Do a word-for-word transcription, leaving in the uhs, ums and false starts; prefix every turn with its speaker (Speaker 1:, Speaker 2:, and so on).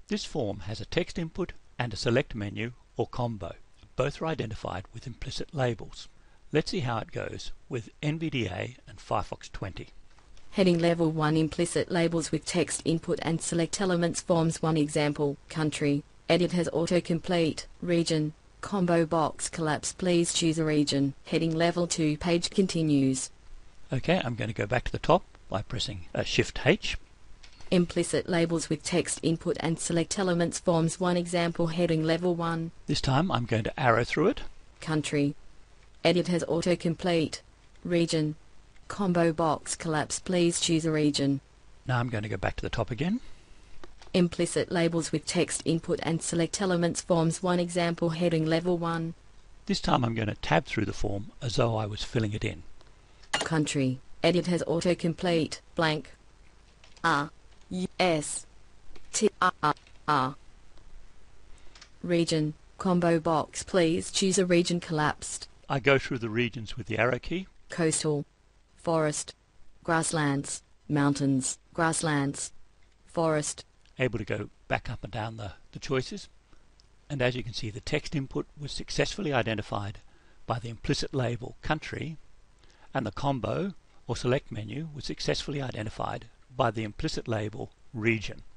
Speaker 1: This form has a text input and a select menu or combo. Both are identified with implicit labels. Let's see how it goes with N V D A and Firefox twenty.
Speaker 2: Heading Level one Implicit labels with text input and select elements forms one example. Country. Edit has autocomplete. Region. Combo box collapse. Please choose a region. Heading Level two page continues.
Speaker 1: Okay, I'm going to go back to the top by pressing uh, Shift H.
Speaker 2: Implicit labels with text input and select elements forms one example. Heading Level one.
Speaker 1: This time I'm going to arrow through it.
Speaker 2: Country. Edit has autocomplete. Region. Combo box collapse. Please choose a region.
Speaker 1: Now I'm going to go back to the top again.
Speaker 2: Implicit labels with text input and select elements forms one example. Heading Level one.
Speaker 1: This time I'm going to tab through the form as though I was filling it in.
Speaker 2: Country. Edit has autocomplete. Blank. R. U. S. T. R. R. R. Region. Combo box. Please choose a region. Collapsed.
Speaker 1: I go through the regions with the arrow key.
Speaker 2: Coastal. Forest. Grasslands. Mountains. Grasslands. Forest.
Speaker 1: Able to go back up and down the, the choices. And as you can see, the text input was successfully identified by the implicit label country, and the combo or select menu was successfully identified by the implicit label region.